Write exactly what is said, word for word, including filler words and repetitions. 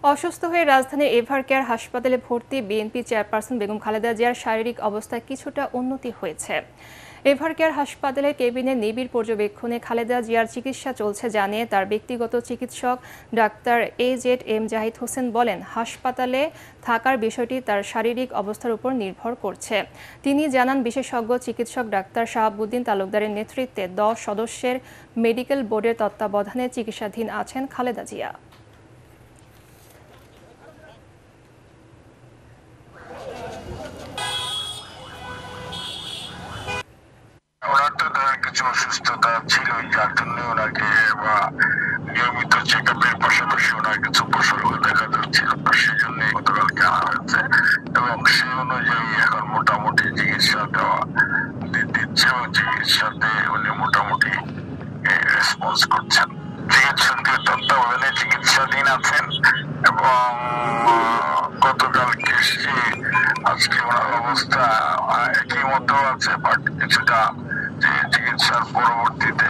অসুস্থ হয়ে রাজধানীর এভার কেয়ার হাসপাতালে ভর্তি বিএনপি চেয়ারপারসন বেগম খালেদা জিয়ার শারীরিক অবস্থায় কিছুটা উন্নতি হয়েছে। এভার কেয়ার হাসপাতালের কেবিনের নিবিড় পর্যবেক্ষণে খালেদা জিয়ার চিকিৎসা চলছে জানিয়ে তার ব্যক্তিগত চিকিৎসক doctor A Z M Zahid Hossain বলেন, হাসপাতালে থাকার বিষয়টি তার শারীরিক অবস্থার উপর নির্ভর করছে। তিনি জানান, বিশেষজ্ঞ চিকিৎসক ডাক্তার শাহাবুদ্দিন তালুকদারের নেতৃত্বে দশ সদস্যের মেডিকেল বোর্ডের তত্ত্বাবধানে চিকিৎসাধীন আছেন খালেদা জিয়া। ওনার তো ধরেন কিছু অসুস্থতা ছিল, যার জন্য ওনাকে বা নিয়মিত চেক আপের পাশাপাশি ওনার কিছু উপসর্গ দেখা যাচ্ছিল, সেই জন্য গতকালকে আনা হয়েছে এবং সেই অনুযায়ী এখন মোটামুটি চিকিৎসা দেওয়া দিচ্ছে এবং চিকিৎসাতে উনি মোটামুটি রেসপন্স করছেন। চিকিৎসকদের তত্ত্বাবধানে চিকিৎসাধীন আছেন এবং গতকালকে আজকে ওনার অবস্থা একই মতো আছে, বাট কিছুটা যে চিকিৎসার পরবর্তীতে